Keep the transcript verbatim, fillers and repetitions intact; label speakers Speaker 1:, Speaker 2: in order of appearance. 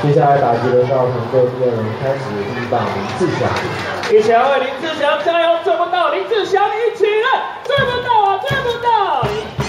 Speaker 1: 接下来打击轮到团队第二轮开始，第一棒林志祥。
Speaker 2: 一起来为林志祥加油！追不到林志祥，你起来！追不到啊，追不到！